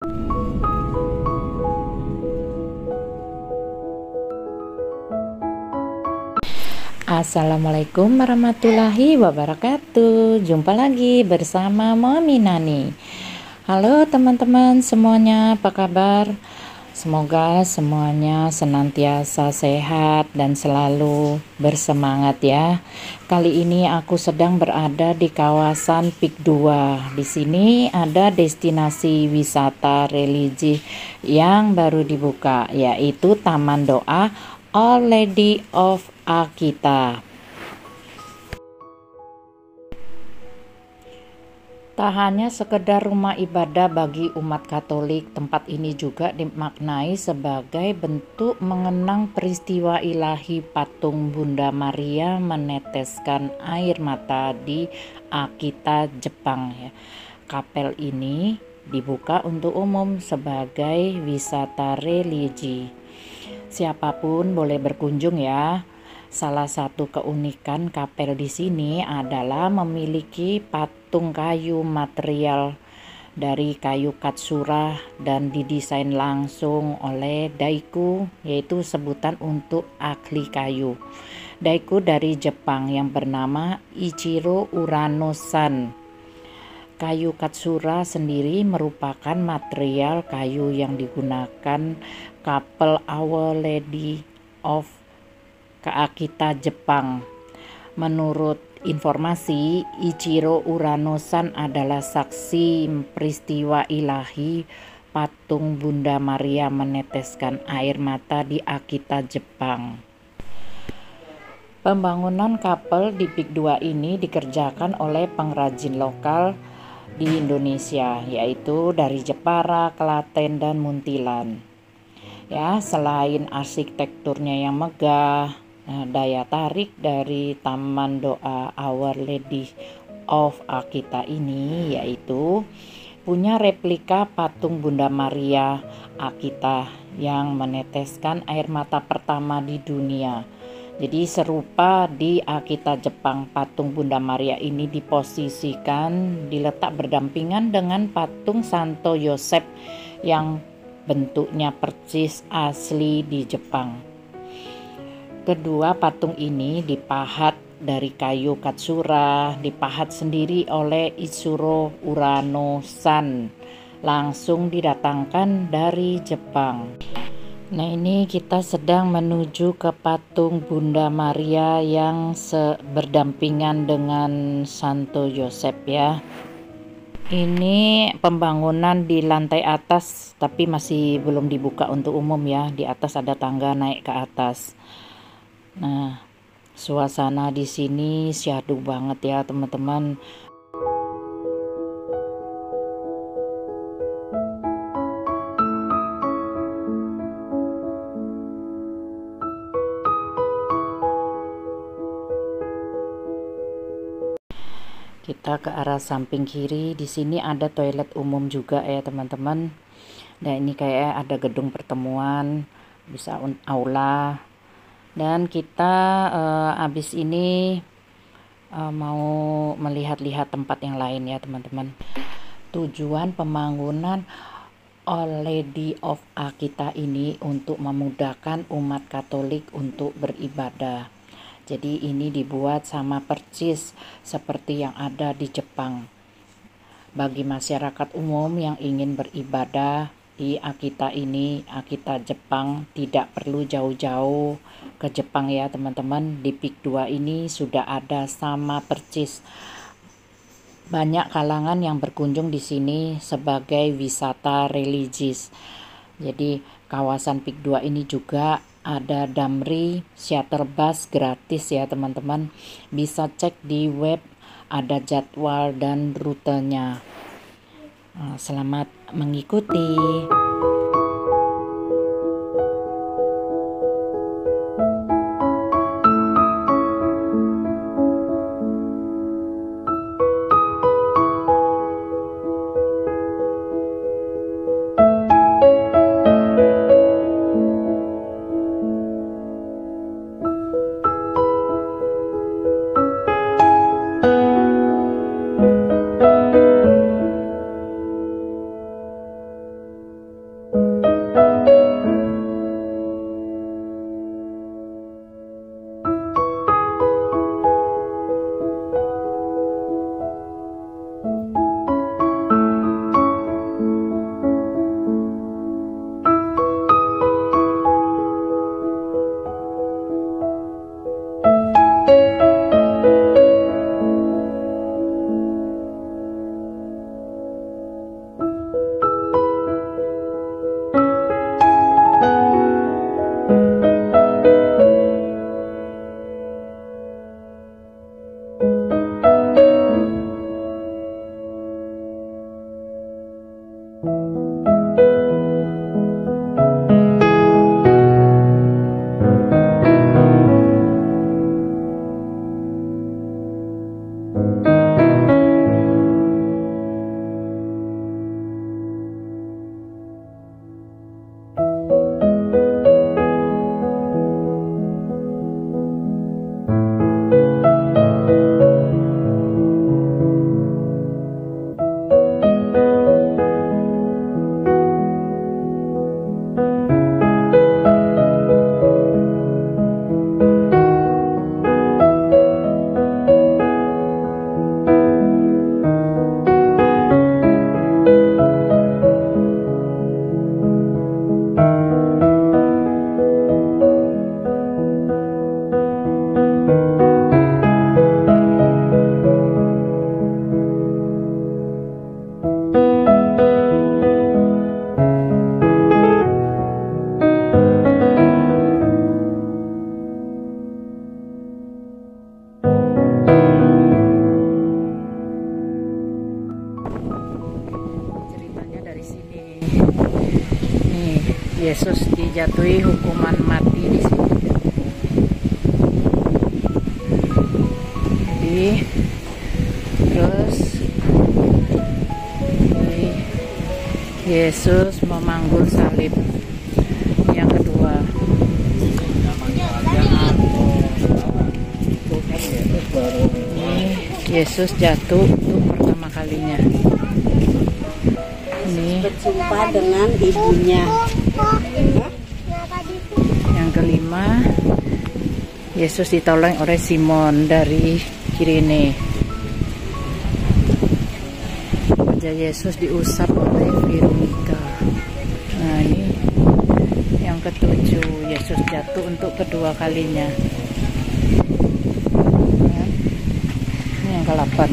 Assalamualaikum warahmatullahi wabarakatuh. Jumpa lagi bersama Mami Nani. Halo teman-teman semuanya, apa kabar? Semoga semuanya senantiasa sehat dan selalu bersemangat ya. Kali ini aku sedang berada di kawasan Pik 2. Di sini ada destinasi wisata religi yang baru dibuka, yaitu Taman Doa Our Lady of Akita. Tak hanya sekedar rumah ibadah bagi umat Katolik, tempat ini juga dimaknai sebagai bentuk mengenang peristiwa ilahi patung Bunda Maria meneteskan air mata di Akita, Jepang ya. Kapel ini dibuka untuk umum sebagai wisata religi. Siapapun boleh berkunjung ya. Salah satu keunikan kapel di sini adalah memiliki patung kayu material dari kayu katsura dan didesain langsung oleh Daiku, yaitu sebutan untuk ahli kayu. Daiku dari Jepang yang bernama Ichiro Urano-san. Kayu katsura sendiri merupakan material kayu yang digunakan kapel Our Lady of Akita, Jepang. Menurut informasi, Ichiro Urano-san adalah saksi peristiwa ilahi patung Bunda Maria meneteskan air mata di Akita, Jepang. Pembangunan kapel di Pik 2 ini dikerjakan oleh pengrajin lokal di Indonesia, yaitu dari Jepara, Klaten, dan Muntilan. Ya, selain arsitekturnya yang megah, daya tarik dari Taman Doa Our Lady of Akita ini yaitu punya replika patung Bunda Maria Akita yang meneteskan air mata pertama di dunia. Jadi serupa di Akita, Jepang, patung Bunda Maria ini diposisikan, diletak berdampingan dengan patung Santo Yosef yang bentuknya persis asli di Jepang. Kedua patung ini dipahat dari kayu katsura, dipahat sendiri oleh Ichiro Urano-san, langsung didatangkan dari Jepang. Nah, ini kita sedang menuju ke patung Bunda Maria yang berdampingan dengan Santo Yosef ya. Ini pembangunan di lantai atas tapi masih belum dibuka untuk umum ya. Di atas ada tangga naik ke atas. Nah, suasana di sini syahdu banget ya teman-teman. Kita ke arah samping kiri, di sini ada toilet umum juga ya teman-teman. Dan ini kayak ada gedung pertemuan, bisa aula. Dan kita habis ini mau melihat-lihat tempat yang lain ya teman-teman. Tujuan pembangunan Our Lady of Akita ini untuk memudahkan umat Katolik untuk beribadah. Jadi ini dibuat sama persis seperti yang ada di Jepang. Bagi masyarakat umum yang ingin beribadah di Akita ini, Akita Jepang, tidak perlu jauh-jauh ke Jepang ya teman-teman. Di Pik 2 ini sudah ada sama persis. Banyak kalangan yang berkunjung di sini sebagai wisata religius. Jadi kawasan Pik 2 ini juga ada Damri shuttle bus gratis ya teman-teman. Bisa cek di web, ada jadwal dan rutenya. Selamat mengikuti. Nih, Yesus dijatuhi hukuman mati di sini. Jadi, terus Yesus memanggul salib yang kedua. Ini Yesus jatuh untuk pertama kalinya. Ini berjumpa dengan ibunya. yang kelima, Yesus ditolong oleh Simon dari Kirene. Wajah Yesus diusap oleh Veronica. Nah, ini yang ketujuh, Yesus jatuh untuk kedua kalinya. Ini yang ke-8.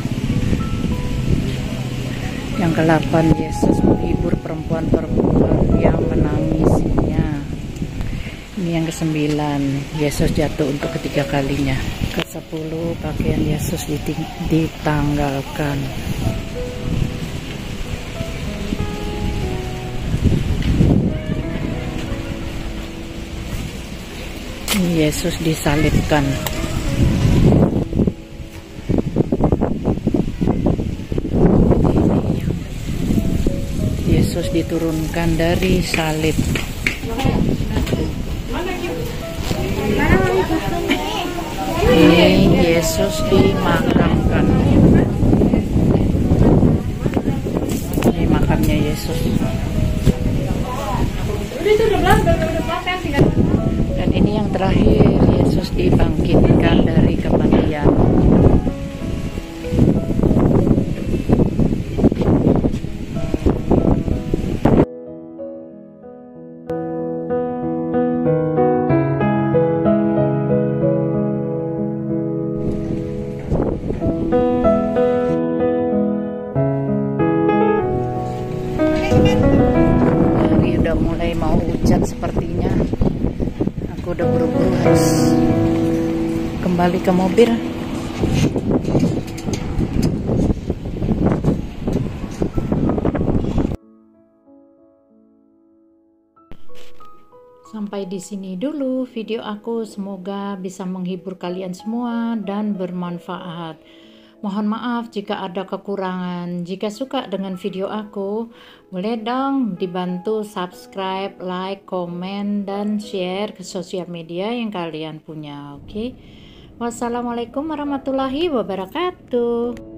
Yang ke-8, Yesus menghibur perempuan-perempuan yang menangisinya. Ini yang ke-9, Yesus jatuh untuk ketiga kalinya. Ke-10, pakaian Yesus ditanggalkan. Yesus disalibkan. Yesus diturunkan dari salib. Ini Yesus dimakamkan. Ini makamnya Yesus. Dan ini yang terakhir, Yesus dibangkitkan dari kematian. Hari udah mulai mau hujan sepertinya. Aku udah buru-buru harus kembali ke mobil. Sampai di sini dulu video aku, semoga bisa menghibur kalian semua dan bermanfaat. Mohon maaf jika ada kekurangan. Jika suka dengan video aku, boleh dong dibantu subscribe, like, komen, dan share ke sosial media yang kalian punya. Oke. Wassalamualaikum warahmatullahi wabarakatuh.